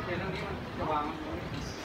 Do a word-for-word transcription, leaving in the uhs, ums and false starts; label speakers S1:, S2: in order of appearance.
S1: เรื่องนี้มันจะวาง